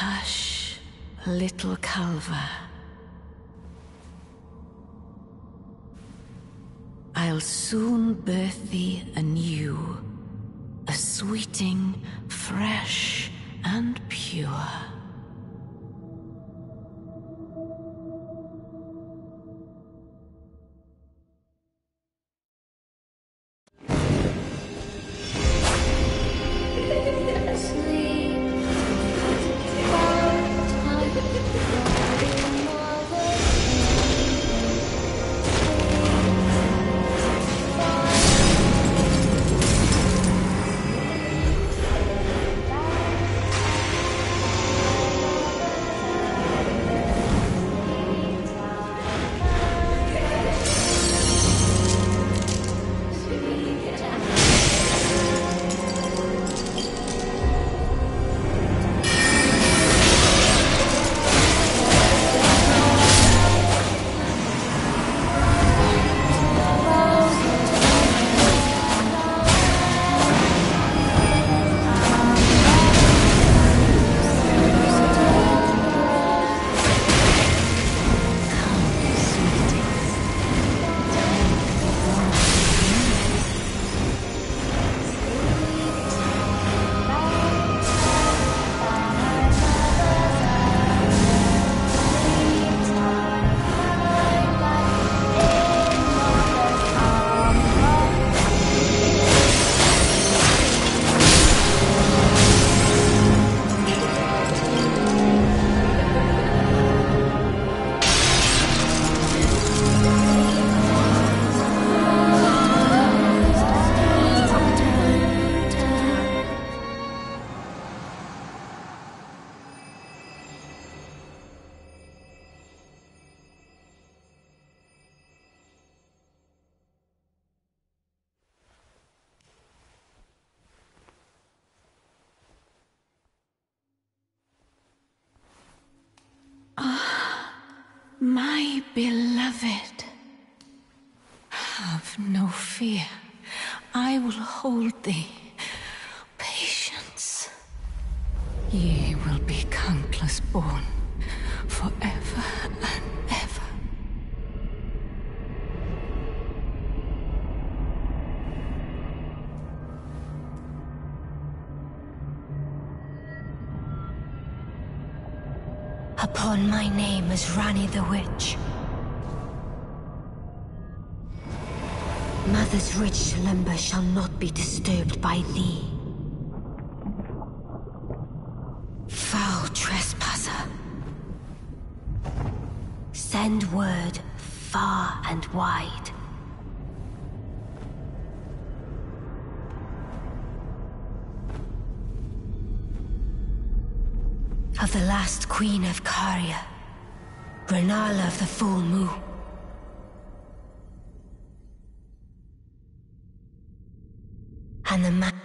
Hush, little Calva. I'll soon birth thee anew, a sweeting, fresh and pure. My beloved, have no fear. I will hold thee. Patience. Ye will be countless born, forever and ever. Upon my name as Ranni the Witch. Mother's rich slumber shall not be disturbed by thee. Foul trespasser. Send word far and wide. Of the last queen of Caria, Rennala of the Full Moon. And the man...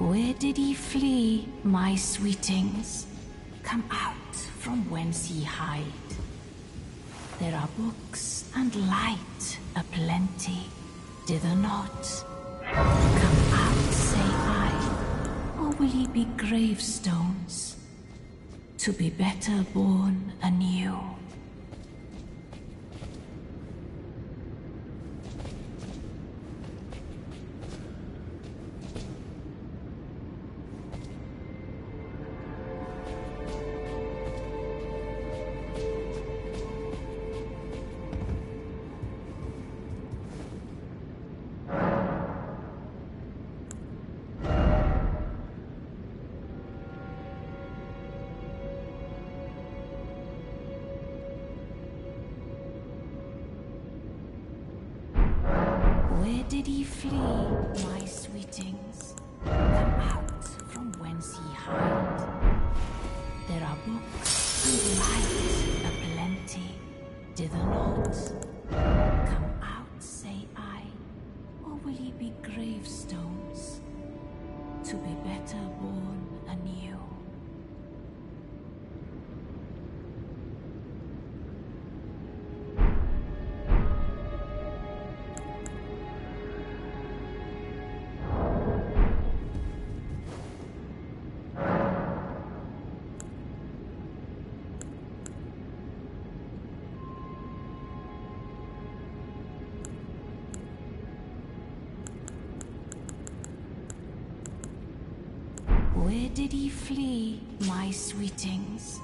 Where did ye flee, my sweetings? Come out from whence ye hide. There are books and light aplenty, dither not. Come out, say I, or will ye be gravestones, to be better born anew? Where did ye flee, my sweetings? Come out from whence ye hide. There are books and light aplenty, dither not. Come out, say I, or will ye be gravestones, to be better born anew? Where did ye flee, my sweetings?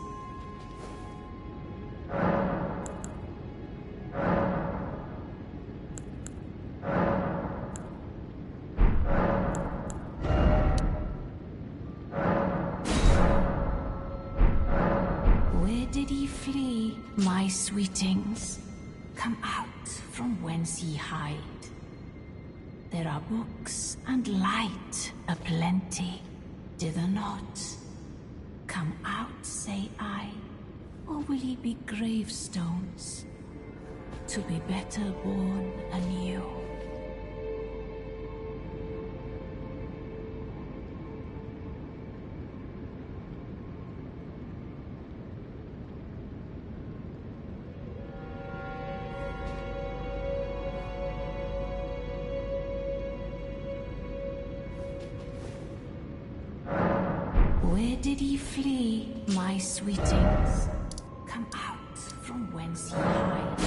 Where did ye flee, my sweetings? Come out from whence ye hide. There are books and light aplenty, dither not. Come out, say I, or will ye be gravestones, to be better born anew? Where did ye flee, my sweetings? Come out from whence ye hide.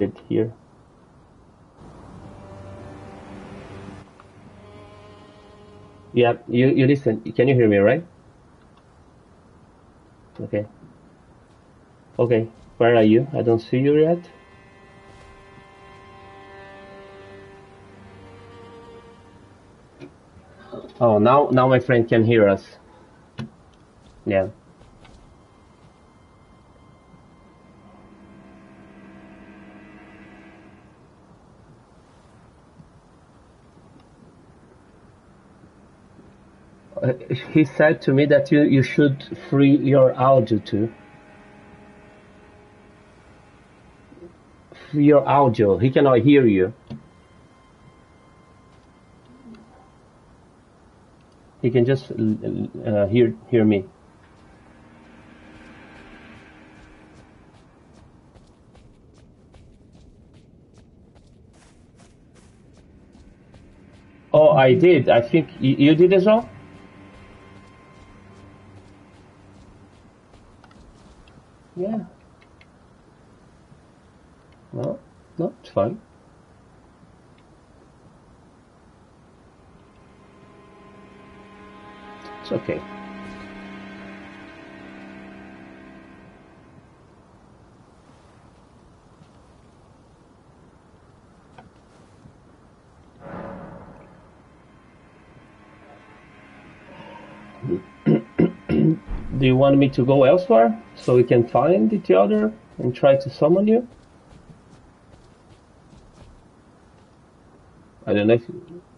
it here. Yeah, you listen. Can you hear me, right? Okay. Okay. Where are you? I don't see you yet. Oh, now my friend can hear us. Yeah. He said to me that you should free your audio too. Free your audio. He cannot hear you. He can just hear me. Oh, I did. I think you did as well. Yeah. No, no, it's fine. It's okay. Do you want me to go elsewhere so we can find each other and try to summon you? I don't know if...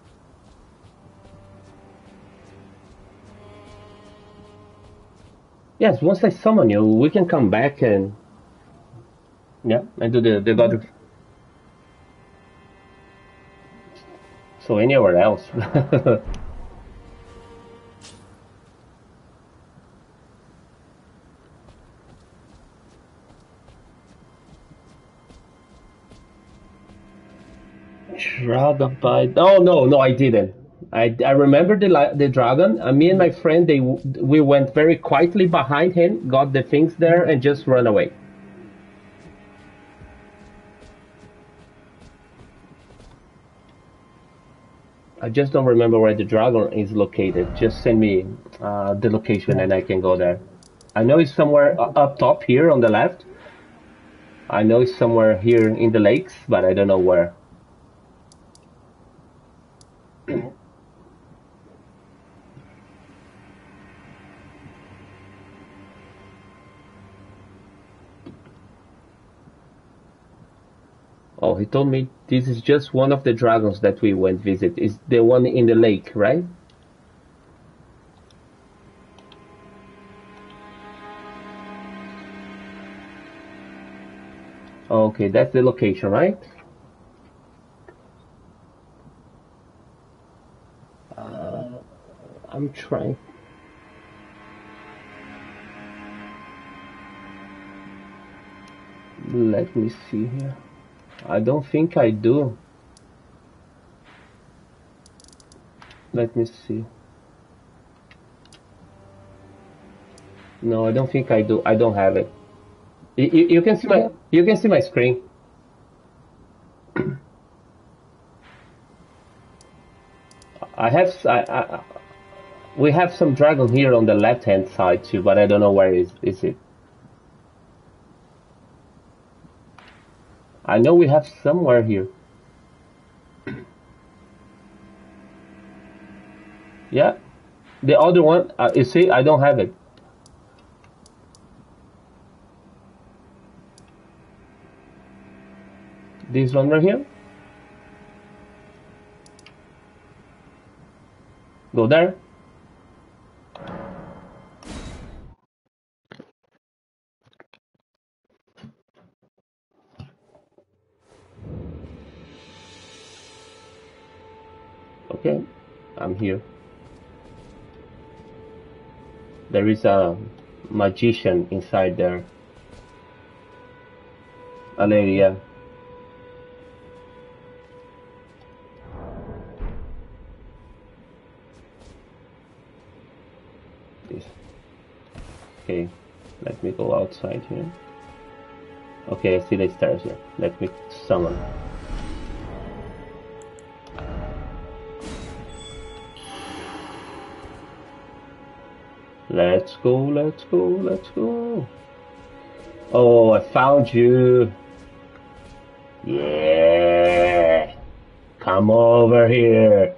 Yes, once I summon you, we can come back and... Yeah, and do the god... So anywhere else. Dragon bite. Oh no, I didn't. I remember the dragon. Me and my friend, we went very quietly behind him, got the things there, and just run away. I just don't remember where the dragon is located. Just send me the location and I can go there. I know it's somewhere up top here on the left. I know it's somewhere here in the lakes, but I don't know where. Oh, he told me this is just one of the dragons that we went visit. It's the one in the lake, right? Okay, that's the location, right? I'm trying. Let me see here. I don't think I do. Let me see. No, I don't think I do. I don't have it. You can see my screen. We have some dragon here on the left-hand side too, but I don't know where is it. I know we have somewhere here. Yeah, the other one. You see, I don't have it. This one right here. Go there. Okay, I'm here. There is a magician inside there. A lady, yeah. This. Okay, let me go outside here. Okay, I see the stairs here. Let me summon. Let's go, let's go, let's go. Oh, I found you. Yeah. Come over here.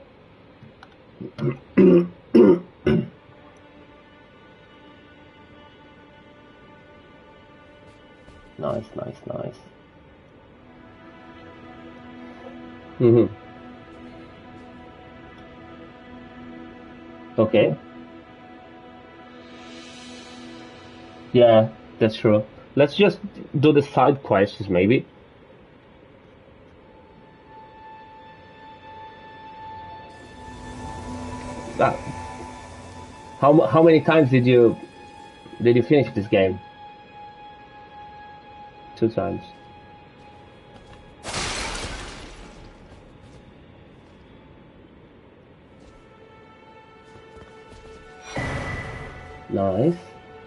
Nice, nice, nice. Okay. Yeah, that's true. Let's just do the side quests, maybe. Uh, how many times did you finish this game? 2 times. Nice.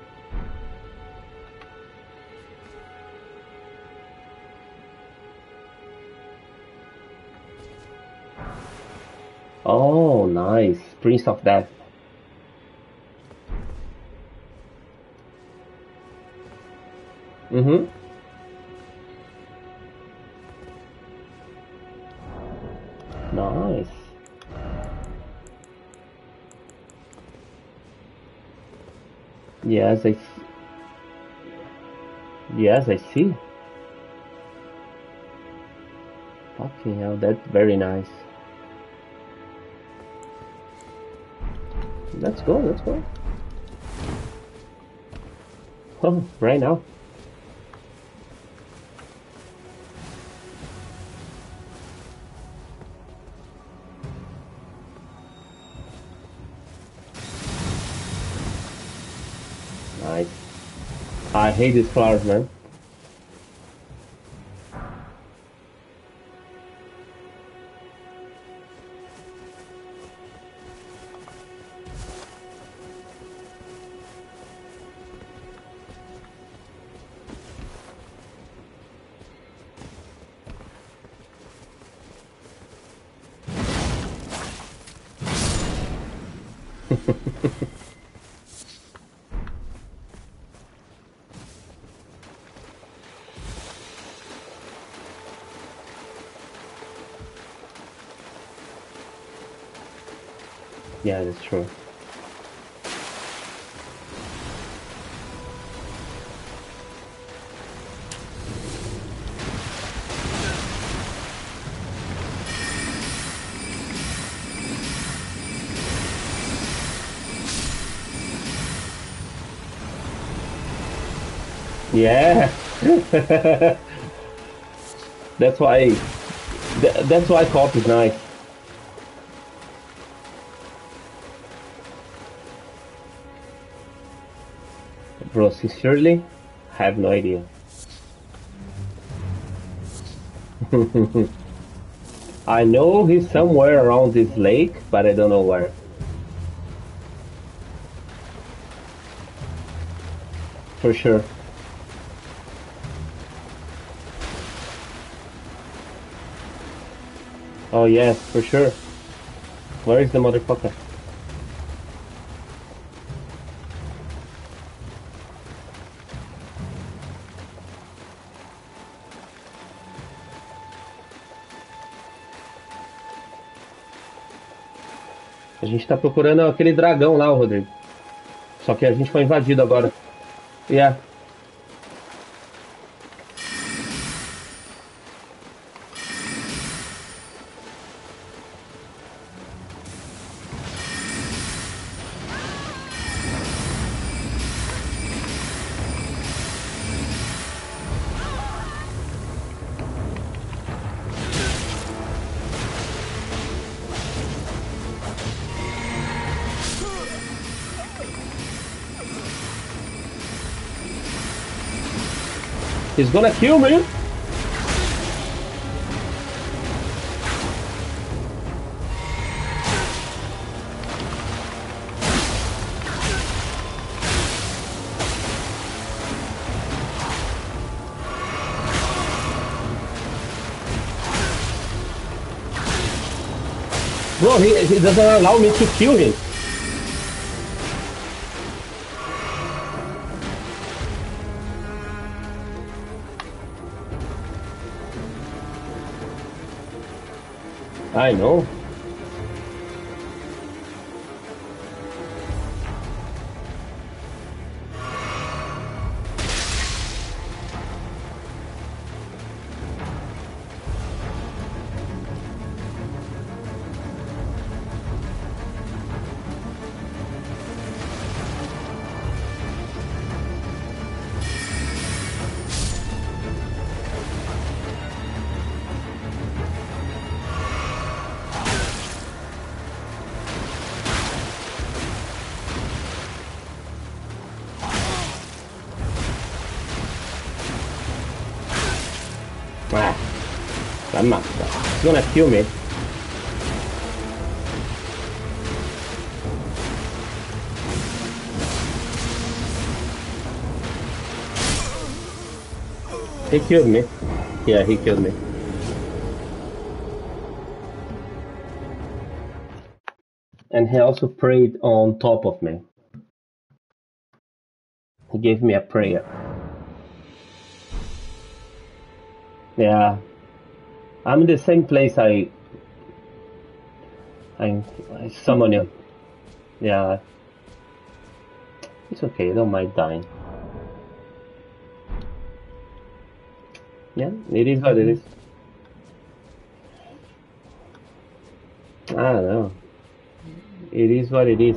Oh, nice. Prince of Death. Mm-hmm. Nice. Yes, yes, I see. Fucking hell, that's very nice. Let's go, let's go. Oh, right now. Nice. I hate these flowers, man. Yeah, that's true. Yeah. That's why that's why co-op is nice. Bro, sincerely, I have no idea. I know he's somewhere around this lake, but I don't know where. For sure. Oh yes, for sure. Where is the motherfucker? A gente tá procurando aquele dragão lá, Rodrigo. Só que a gente foi invadido agora. Yeah. He's gonna kill me! Bro, he doesn't allow me to kill him. I know. Ammazza, he's gonna kill me. He killed me. Yeah, he killed me. And he also prayed on top of me. He gave me a prayer. Yeah. I'm in the same place I summon you. Yeah. It's okay, I don't mind dying. Yeah, it is what it is. I don't know. It is what it is.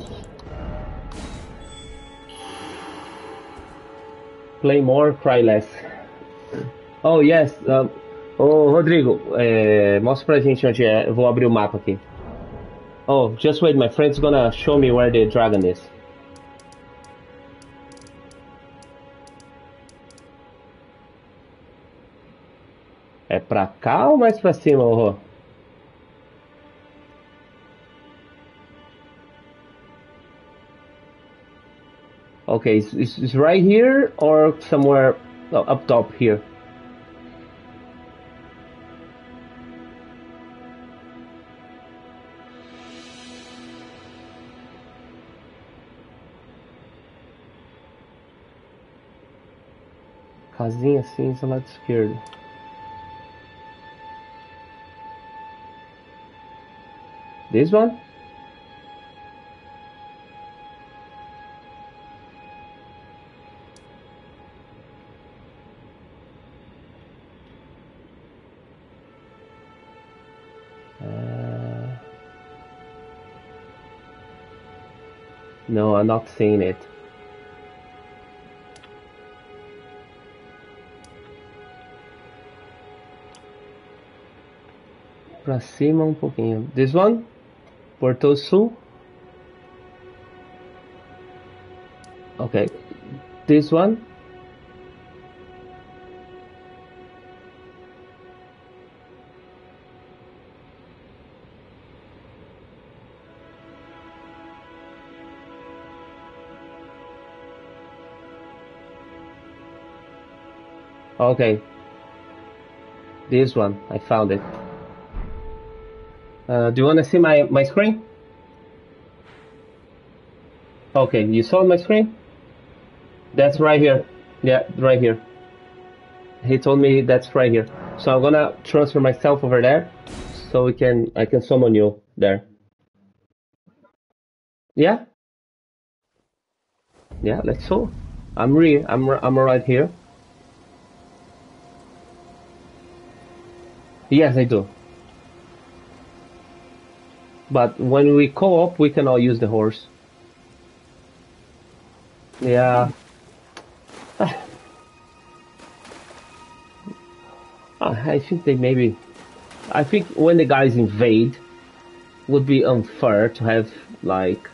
Play more, cry less. Oh, yes. Ô, Rodrigo, mostra pra gente onde é. Eu vou abrir o mapa aqui. Oh, just wait, my friend's gonna show me where the dragon is. É pra cá ou mais pra cima, Rô? Okay, it's right here or somewhere up top here? Casinha cinza lado esquerdo. This one? No, I'm not seeing it. Pra cima um pouquinho. This one? Porto Sul? Okay. This one? Okay. This one. I found it. Do you want to see my screen? Okay, you saw my screen? That's right here. Yeah, right here. He told me that's right here. So I'm gonna transfer myself over there, so I can summon you there. Yeah, yeah. Let's go. I'm right here. Yes, I do. But when we co-op, we can all use the horse. Yeah. I think they maybe. I think when the guys invade, would be unfair to have like.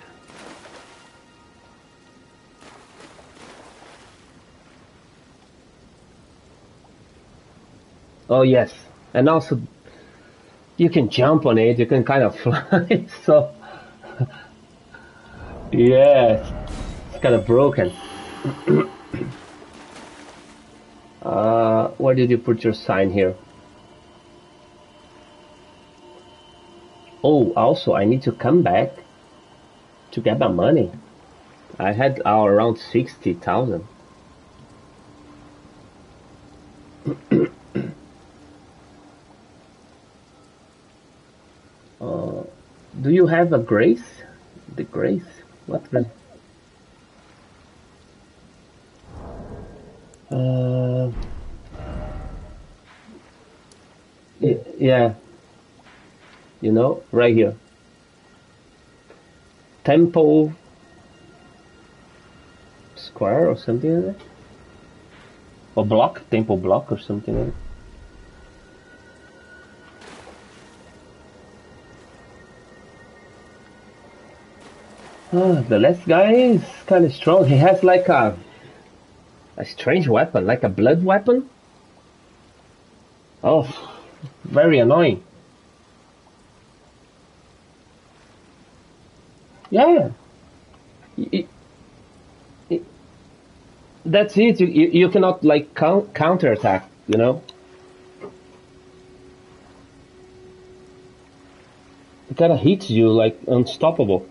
Oh yes, and also you can jump on it. You can kind of fly. So yeah, it's kind of broken. Where did you put your sign here? Oh, also, I need to come back to get my money. I had around 60,000. Uh, do you have a grace? The grace? What grace? Uh, yeah, right here. Temple Square or something like that? Or block? Temple block or something like that? The last guy is kind of strong. He has like a strange weapon, like a blood weapon. Oh, very annoying. Yeah, y- y- that's it. You cannot like counterattack. It kind of hits you like unstoppable.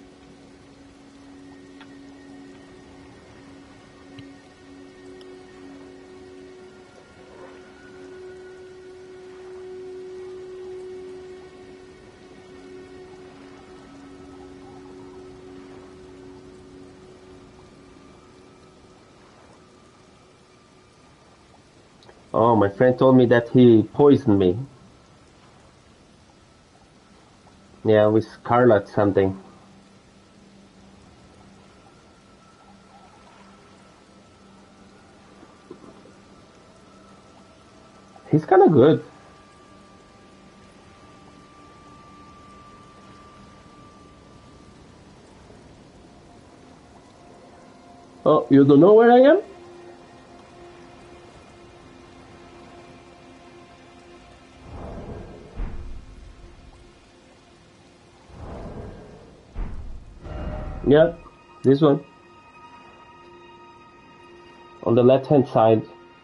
Oh, my friend told me that he poisoned me. Yeah, with scarlet something. He's kind of good. Oh, you don't know where I am? Yeah, this one. On the left-hand side.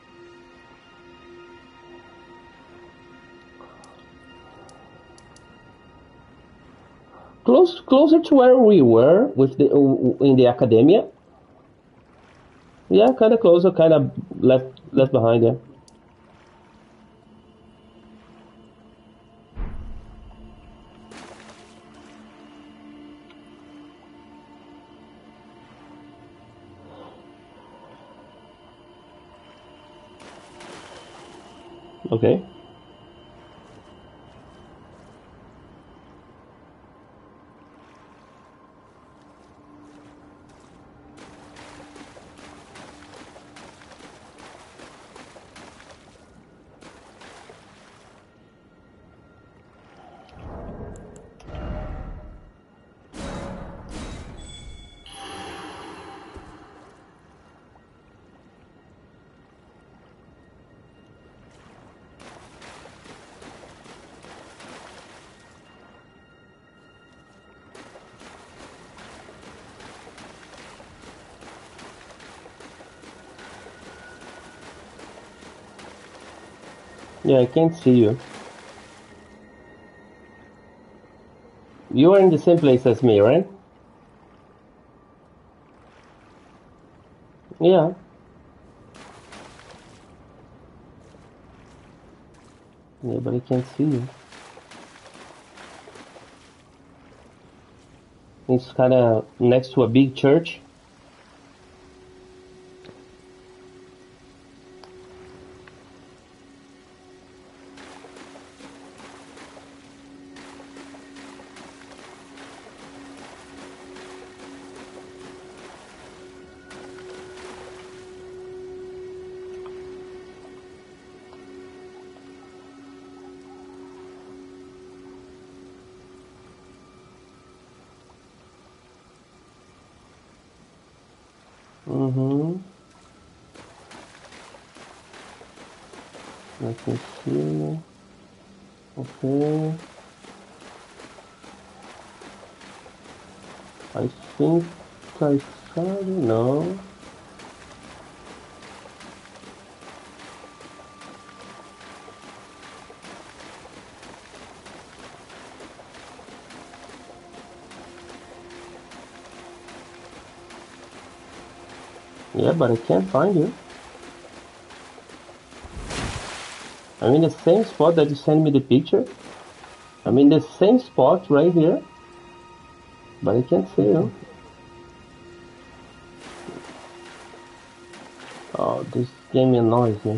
Closer to where we were with the in the academia. Yeah, kind of closer, kind of left behind. Yeah. Okay. Yeah, I can't see you. You are in the same place as me, right? Yeah. Yeah, but I can't see you. It's kind of next to a big church. Mm-hmm. I can see. Okay. I think I saw you. No. Yeah, but I can't find you. I'm in the same spot that you sent me the picture. I'm in the same spot right here, but I can't see you. Oh, this game annoys me.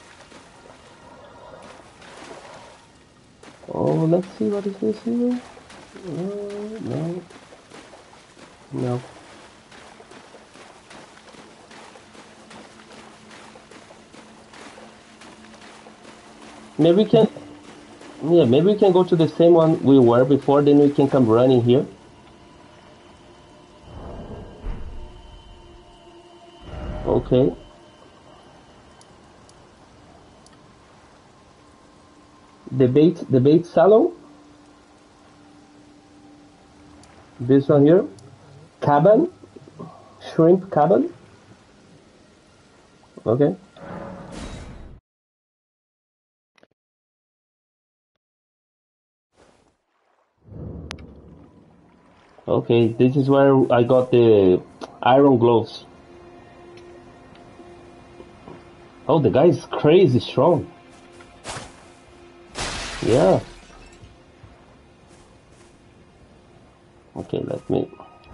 Oh, let's see what is this here. No, no. Maybe we can, yeah, maybe we can go to the same one we were before, then we can come running here. Okay. The bait salon. This one here. Cabin. Shrimp cabin. Okay. Okay, this is where I got the iron gloves. Oh, the guy is crazy strong. Yeah. Okay, let me...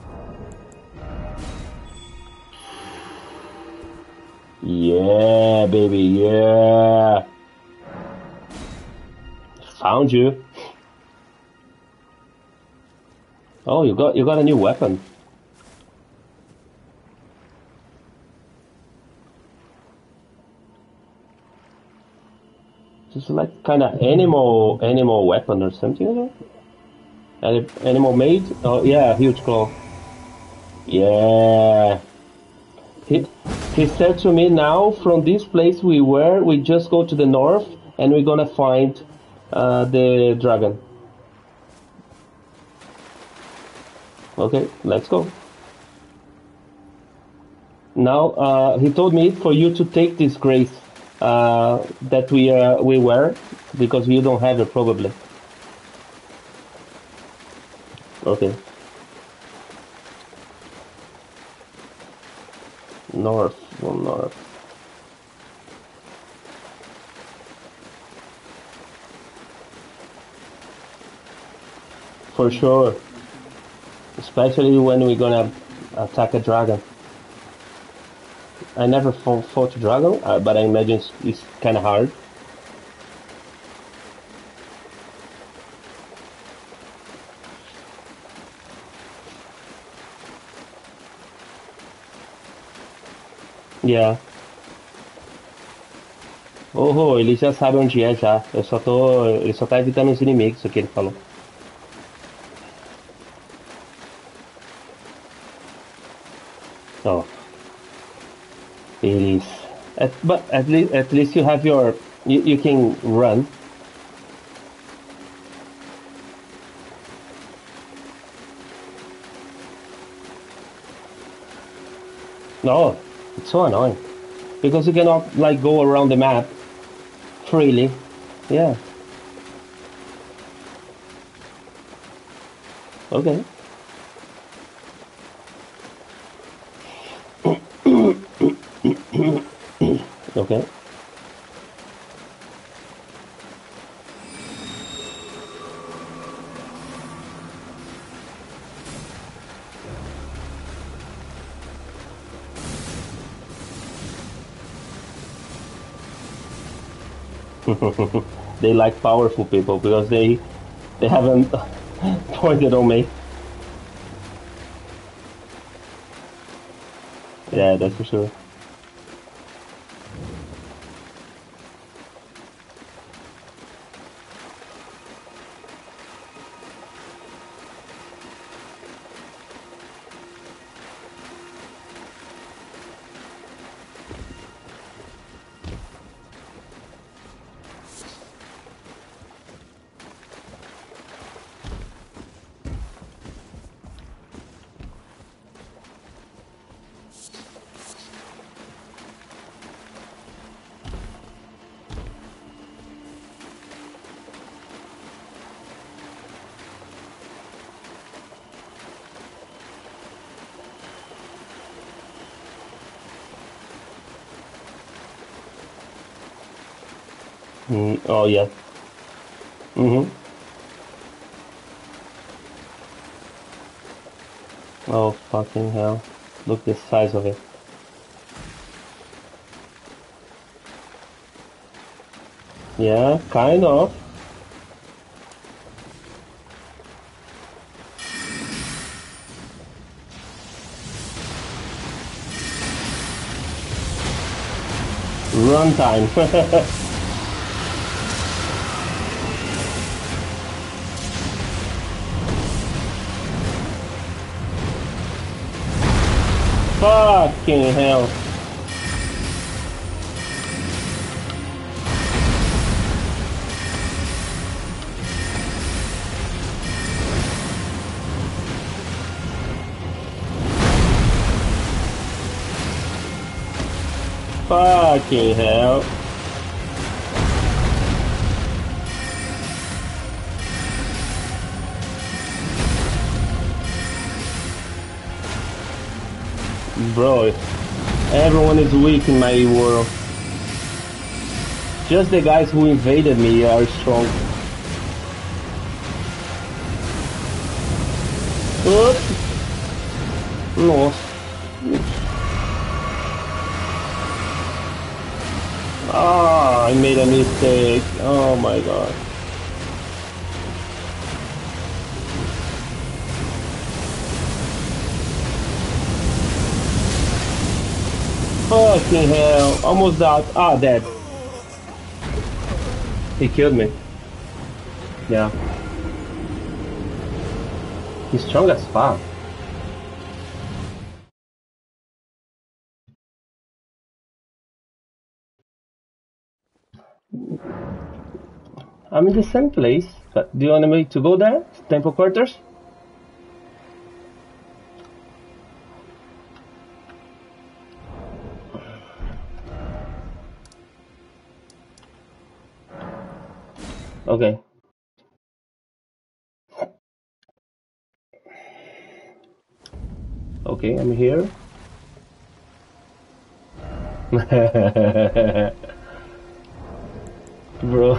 Yeah, baby, yeah. Found you. Oh, you got a new weapon. Just like kind of animal weapon or something like that. Animal made? Oh yeah, huge claw. Yeah. He said to me, now from this place we just go to the north and we're gonna find the dragon. Okay, let's go. Now he told me for you to take this grace that we wear because you don't have it probably. Okay. North, well, north. For sure. Especially when we're gonna attack a dragon. I never fought a dragon, but I imagine it's kind of hard. Yeah. Oh, ele já sabe onde é já. Ele só tá evitando os inimigos, isso que ele falou. Oh, it is. But at least you have you can run. No, it's so annoying because you cannot like go around the map freely. Yeah. Okay. Okay. They like powerful people because they haven't pointed on me. Yeah, that's for sure. Oh, yeah. Mm-hmm. Oh, fucking hell. Look the size of it. Yeah, kind of. Runtime. Fucking hell. Fucking hell. Bro, everyone is weak in my world. Just the guys who invaded me are strong. Oops. Nossa. Ah, I made a mistake. Oh my god. Fucking hell. Almost died. Ah, dead. He killed me. Yeah. He's strong as fuck. I'm in the same place, but do you want me to go there? Temple quarters? Okay. Okay, I'm here. Bro.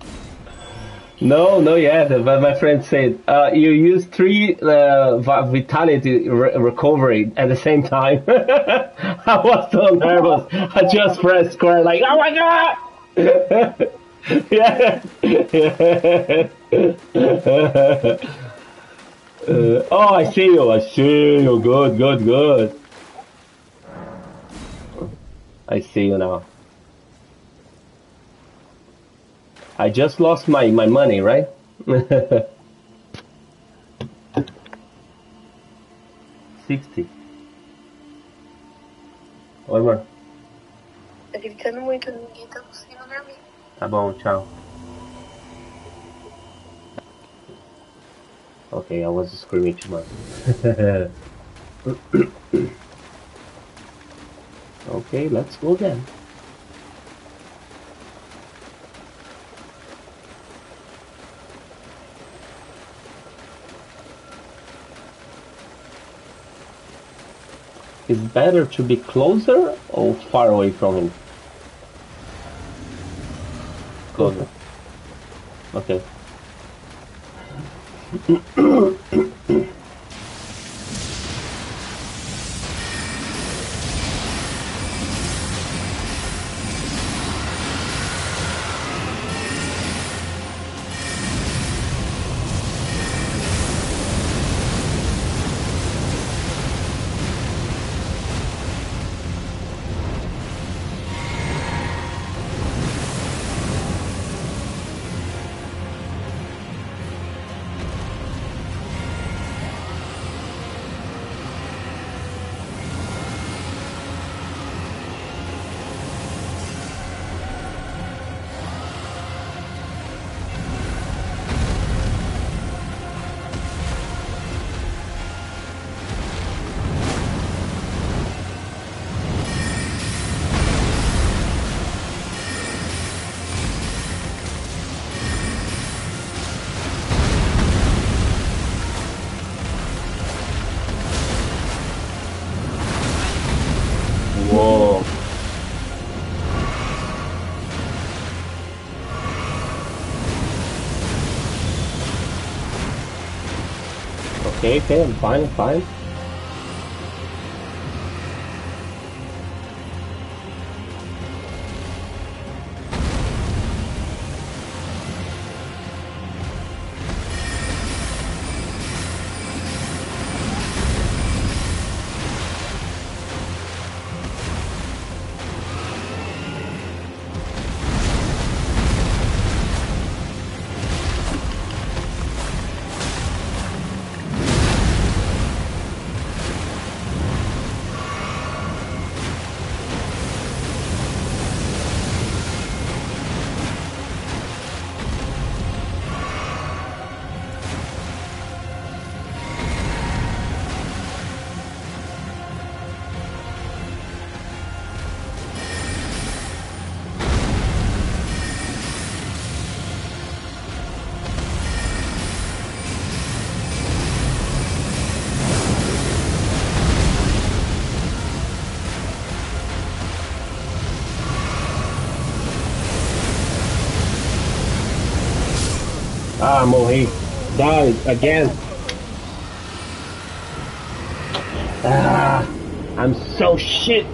No, yet. But my friend said you use 3 vitality recovery at the same time. I was so nervous. I just pressed square, like, oh my god! Yeah. Oh, I see you. I see you. Good, good, good. I see you now. I just lost my money, right? 60. Oi, amor. Tá gritando muito, ninguém tá conseguindo dormir. Tá bom, tchau. Okay, I was screaming too much. Okay, let's go then. It's better to be closer or far away from him? Closer. Okay. Okay, okay, I'm fine, I'm fine. Ah, Mohit died again. Ah, I'm so shit.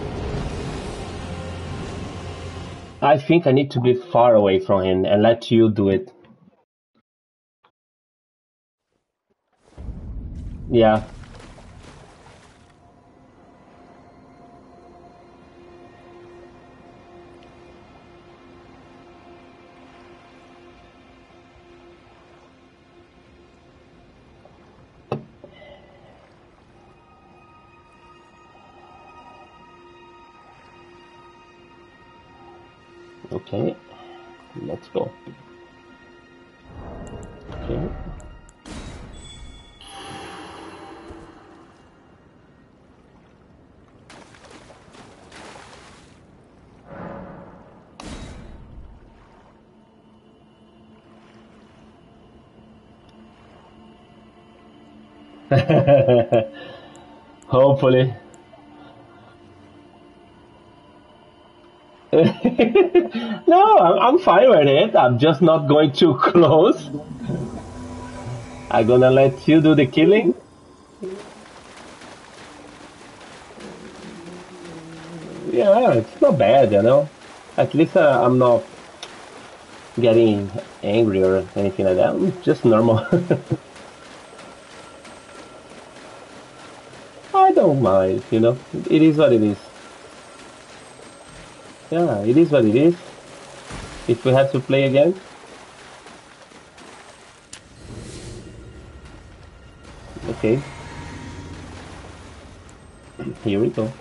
I think I need to be far away from him and let you do it. Yeah. Okay. Let's go. Okay. Hopefully. No, I'm fine with it. I'm just not going too close. I'm gonna let you do the killing. Yeah, it's not bad, you know. At least I'm not getting angry or anything like that. It's just normal. I don't mind, you know. It is what it is. Yeah, it is what it is. If we have to play again. Okay. Here we go.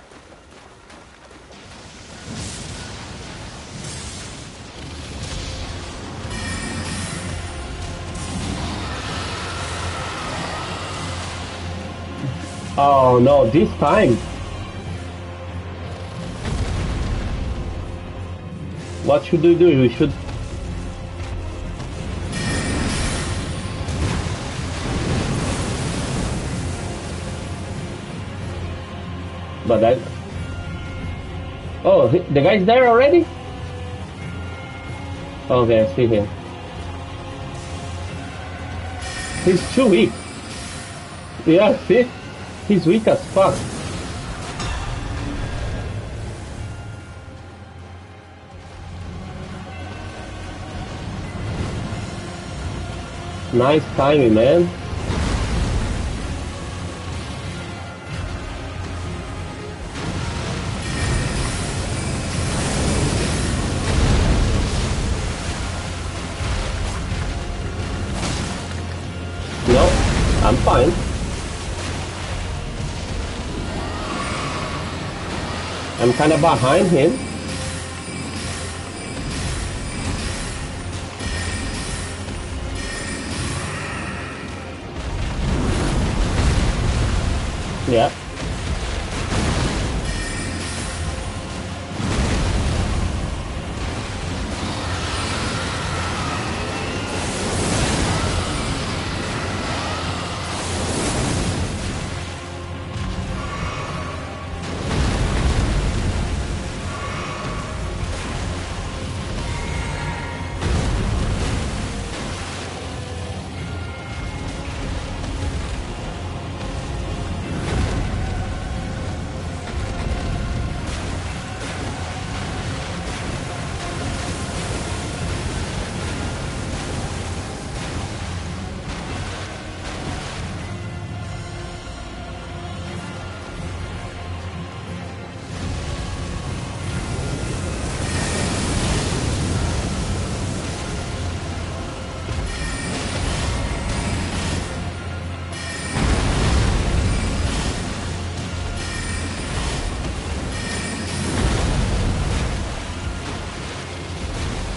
Oh no, this time. What should we do? We should. But that. Oh, the guy's there already? Okay, I see him. He's too weak. Yeah, see? He's weak as fuck. Nice timing, man. No, I'm fine. I'm kind of behind him. Yeah.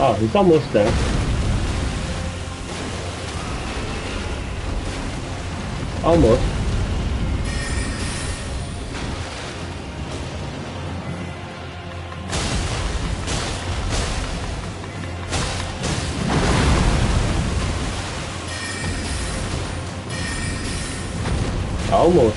Oh, he's almost there. Almost. Almost.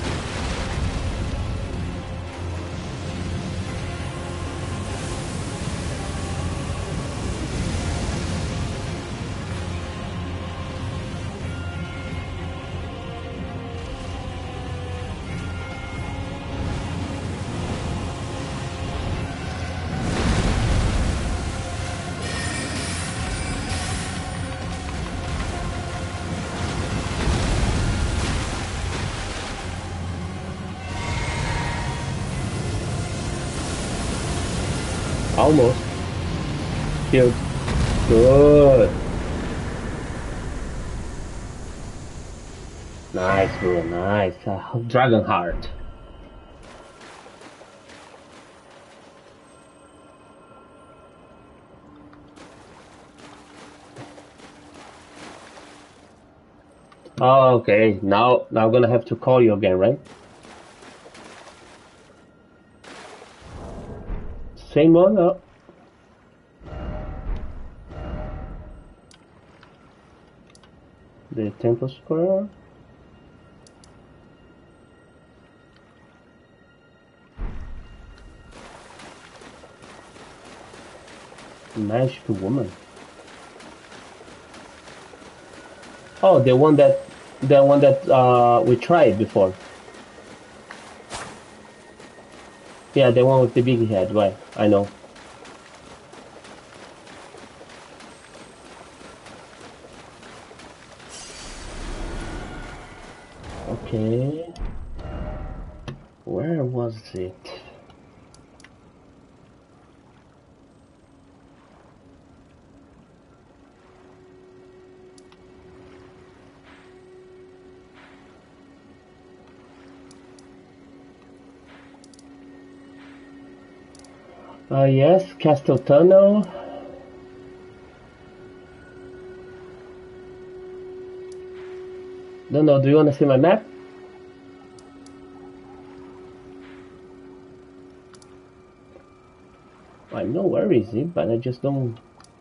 Almost. Killed. Good. Nice, bro. Nice. Dragon Heart. Oh, okay. Now I'm gonna have to call you again, right? Same one? The Temple Square. Magic Woman. Oh, the one that we tried before. Yeah, the one with the big head, right? I know. Okay. Where was it? Yes, Castle Tunnel. Don't know, do you want to see my map? I know where is it, but I just don't...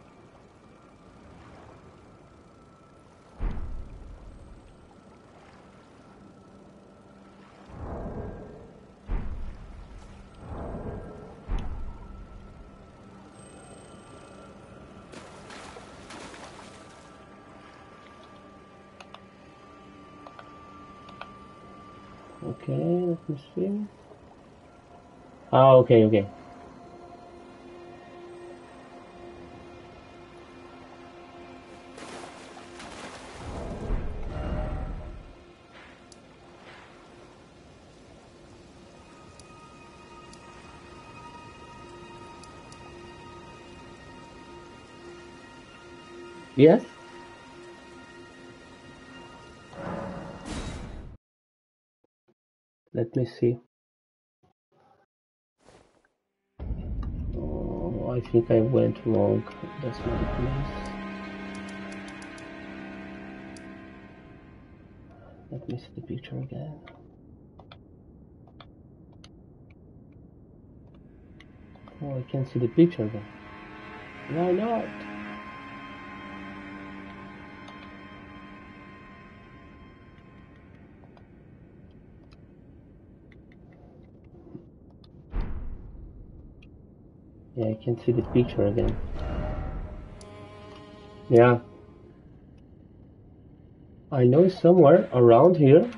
Okay, let me see. Ah, okay. Yes? Let me see. Oh, I think I went wrong. That's not the place. Let me see the picture again. Oh, I can't see the picture again. Why not? Yeah, I can't see the picture again. Yeah. I know it's somewhere around here.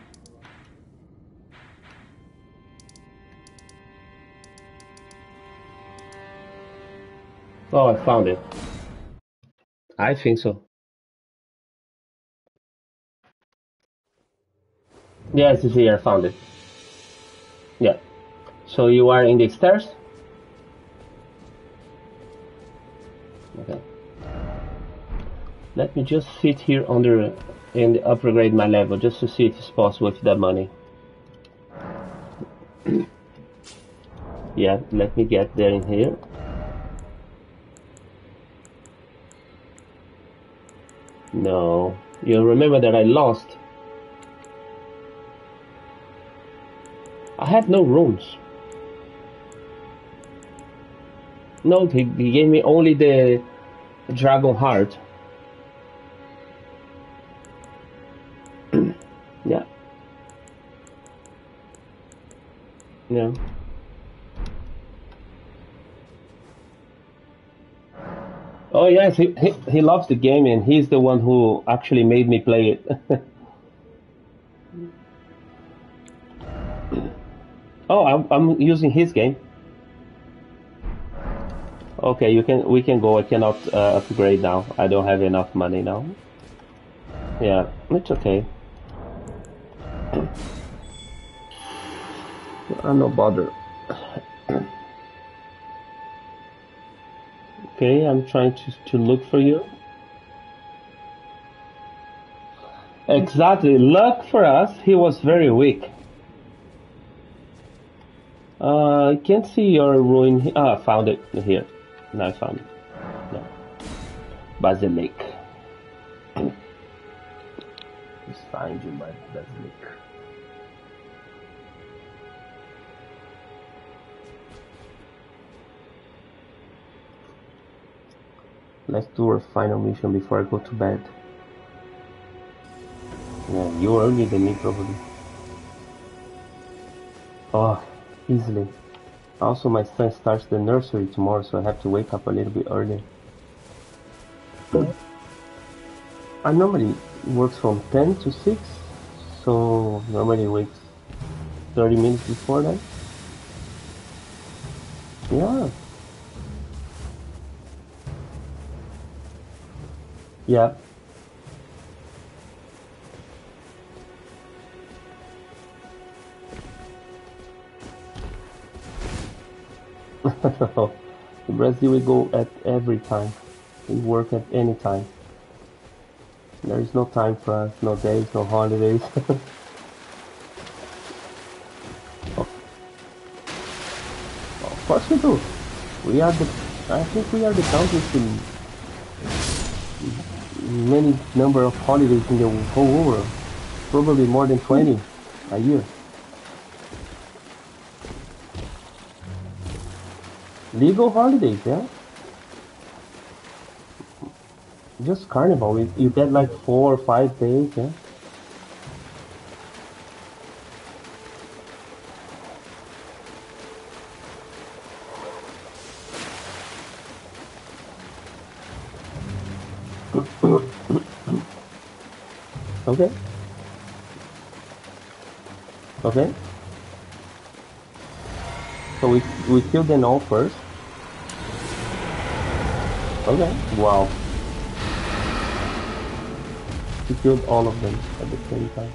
Oh, I found it. I think so. Yes, it's here. I found it. Yeah. So you are in the stairs? Okay. Let me just sit here under and upgrade my level just to see if it's possible with that money. Yeah, let me get there in here. No. You remember that I lost. I had no runes. No, he gave me only the dragon heart. Yeah. Yeah. Oh yes, he loves the game and he's the one who actually made me play it. Oh, I'm using his game. Okay, we can go. I cannot upgrade now. I don't have enough money now. Yeah, it's okay. I'm no bother. Okay, I'm trying to look for you. Exactly. Luck for us, he was very weak. I can't see your ruin. Ah, I found it here. No, I found it. No. Basilic. Let's find you, my basilic. Let's do our final mission before I go to bed. Yeah, you earlier than me probably. Oh, easily. Also, my son starts the nursery tomorrow, so I have to wake up a little bit earlier. I normally work from 10 to 6, so normally wakes 30 minutes before that. Yeah. Yeah. In Brazil we go at every time. We work at any time. There is no time for us, no days, no holidays. Of course we do. We are the, I think we are the country with many number of holidays in the whole world. Probably more than 20 a year. Legal holidays, yeah? Just carnival, you get like 4 or 5 days, yeah? Okay. Okay. So we kill them all first. Okay. Wow. We killed all of them at the same time.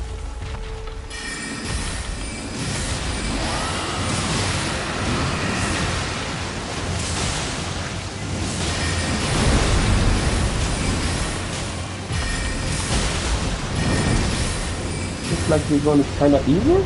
Looks like we're going kinda easier.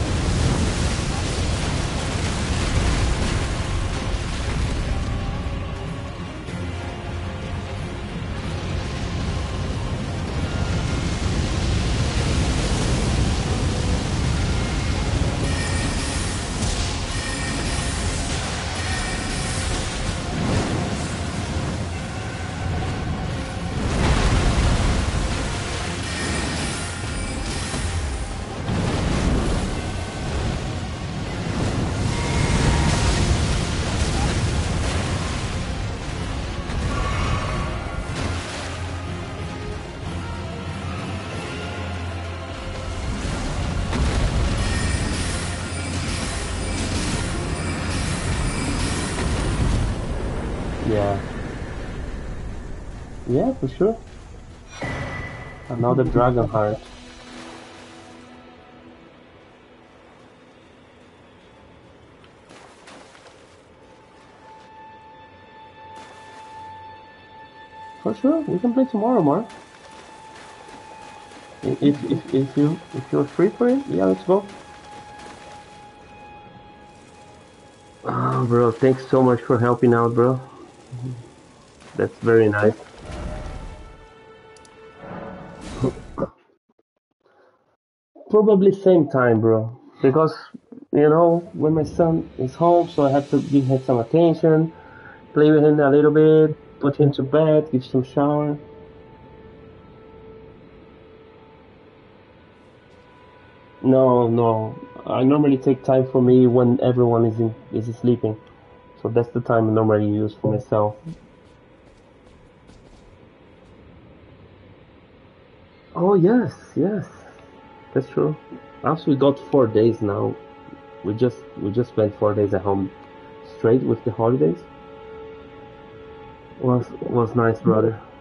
Yeah. Yeah, for sure. Another dragon heart. For sure, we can play tomorrow, Mark. If you're free for it, yeah, let's go. Oh, bro, thanks so much for helping out, bro. That's very nice. probably same time, bro. Because when my son is home, so I have to give him some attention, play with him a little bit, put him to bed, give some shower. No, no. I normally take time for me when everyone is sleeping. So that's the time I normally use for myself. Oh yes, yes, that's true. Actually, we got 4 days now. We just spent 4 days at home, straight with the holidays. Was nice, brother.